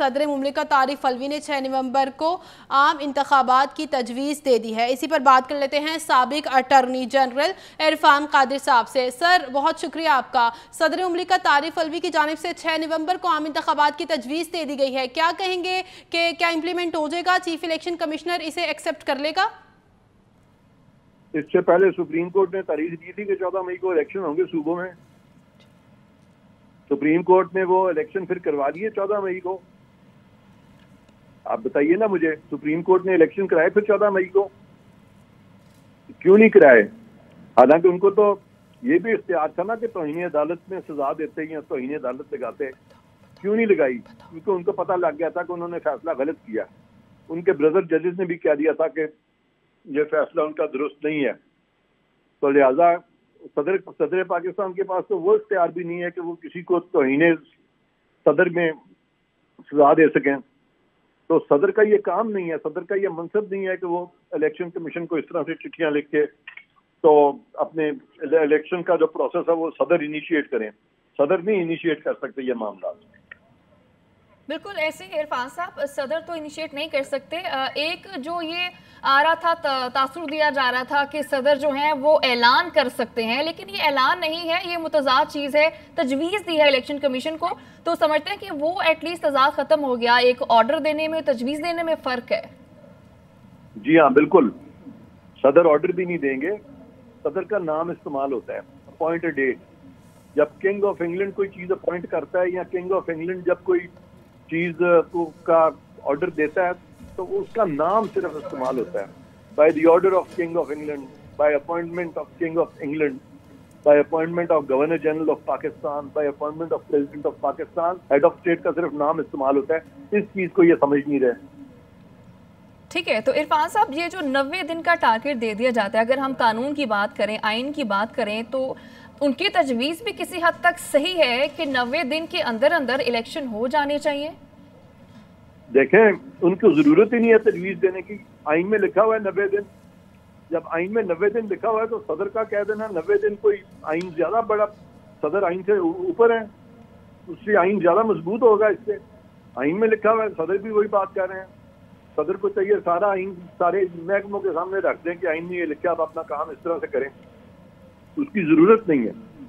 सदर मुमलिकत आरिफ अलवी ने 6 नवंबर को आम इंतखाबात की तजवीज़ दे दी है। इसी पर बात कर लेते हैं साबिक अटॉर्नी जनरल इरफान कादिर साहब से। सर, बहुत शुक्रिया आपका। सदर मुमलिकत आरिफ अलवी की जानिब से 6 नवंबर को आम इंतखाबात की तजवीज़ दे दी गई है, क्या कहेंगे कि क्या इम्प्लीमेंट हो जाएगा? चीफ इलेक्शन कमिश्नर इसे एक्सेप्ट कर लेगा? इससे पहले सुप्रीम कोर्ट ने तारीख दी थी कि 14 मई को इलेक्शन होंगे सूबों में। सुप्रीम कोर्ट ने वो इलेक्शन फिर करवा दिए 14 मई को। आप बताइए ना मुझे, सुप्रीम कोर्ट ने इलेक्शन कराए फिर 14 मई को, क्यों नहीं कराए? हालांकि उनको तो ये भी इख्तियार था ना कि तौहीन अदालत में सजा देते या तौहीन अदालत लगाते, क्यों नहीं लगाई? क्योंकि उनको पता लग गया था कि उन्होंने फैसला गलत किया। उनके ब्रदर जजेस ने भी कह दिया था कि ये फैसला उनका दुरुस्त नहीं है। तो लिहाजा सदर पाकिस्तान के पास तो वो इख्तियार भी नहीं है कि वो किसी को तौहीन सदर में सजा दे सकें। तो सदर का ये काम नहीं है, सदर का ये मनसब नहीं है कि वो इलेक्शन कमीशन को इस तरह से चिट्ठियां लिख के तो अपने इलेक्शन का जो प्रोसेस है वो सदर इनिशिएट करें। सदर नहीं इनिशिएट कर सकते ये मामला। बिल्कुल ऐसे ही इरफान साहब, सदर तो इनिशिएट नहीं कर सकते। एक जो ये आ रहा था, तासुर दिया जा रहा था कि सदर जो है वो ऐलान कर सकते हैं, लेकिन ये ऐलान नहीं है, ये मुतजाद चीज़ है। तजवीज़ दी है इलेक्शन कमीशन को, तो समझते हैं कि वो एटलीस्ट तजाद खत्म हो गया। एक ऑर्डर देने में, तजवीज़ देने में फ़र्क है। जी हाँ, बिल्कुल। सदर ऑर्डर भी नहीं देंगे, सदर का नाम इस्तेमाल होता है, अपॉइंट अ डेट। जब किंग ऑफ इंग्लैंड कोई चीज़ अपॉइंट करता है या किंग ऑफ इंग्लैंड जब कोई चीज का ऑर्डर देता है तो उसका नाम सिर्फ इस्तेमाल होता है। By the order of king of England, by appointment of king of England, by appointment of governor general of Pakistan, by appointment of president of Pakistan, head of state का सिर्फ नाम इस्तेमाल होता है। इस चीज को ये समझ नहीं रहे। ठीक है, तो इरफान साहब, ये जो 90 दिन का टारगेट दे दिया जाता है, अगर हम कानून की बात करें, आइन की बात करें, तो उनकी तजवीज़ भी किसी हद तक सही है कि 90 दिन के अंदर अंदर इलेक्शन हो जाने चाहिए। देखें, उनको जरूरत ही नहीं है तजवीज देने की। आइन में लिखा हुआ है 90 दिन। जब आइन में 90 दिन लिखा हुआ है तो सदर का कह देना 90 दिन कोई आइन ज्यादा बड़ा, सदर आइन से ऊपर है, उससे आइन ज्यादा मजबूत होगा। इससे आइन में लिखा हुआ है, सदर भी वही बात कर रहे हैं। सदर को चाहिए सारा आइन सारे महकमों के सामने रख दें कि आइन में ये लिखा, आप अपना काम इस तरह से करें। उसकी जरूरत नहीं है।